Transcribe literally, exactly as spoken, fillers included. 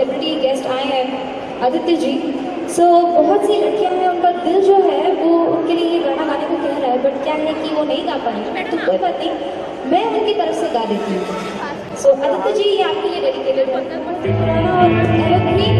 Celebrity guest आए हैं आदित्य जी। सो so, बहुत सी लड़कियां हैं, उनका दिल जो है वो उनके लिए ये गाना गाने को कह रहा है, बट क्या है कि वो नहीं गा पाएंगे, तो कोई बात नहीं, मैं उनकी तरफ से गा देती हूँ। सो so, आदित्य जी, ये आपके लिए डेडिकेटेड है।